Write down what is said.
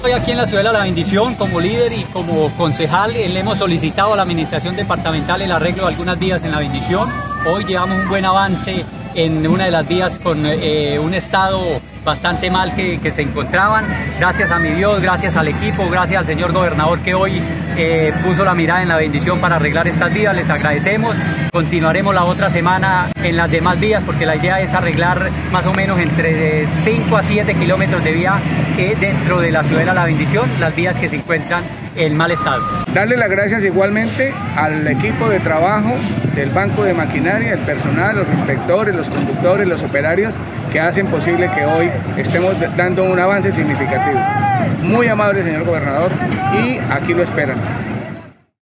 Hoy aquí en la ciudad de La Bendición, como líder y como concejal, le hemos solicitado a la administración departamental el arreglo de algunas vías en La Bendición. Hoy llevamos un buen avance en una de las vías con un estado bastante mal que se encontraban. Gracias a mi Dios, gracias al equipo, gracias al señor gobernador que hoy puso la mirada en La Bendición para arreglar estas vías. Les agradecemos. Continuaremos la otra semana en las demás vías porque la idea es arreglar más o menos entre 5 a 7 kilómetros de vía dentro de la ciudad de La Bendición, las vías que se encuentran en mal estado. Darle las gracias igualmente al equipo de trabajo del Banco de Maquinaria, el personal, los inspectores, los conductores, los operarios que hacen posible que hoy estemos dando un avance significativo. Muy amable, señor gobernador, y aquí lo esperan.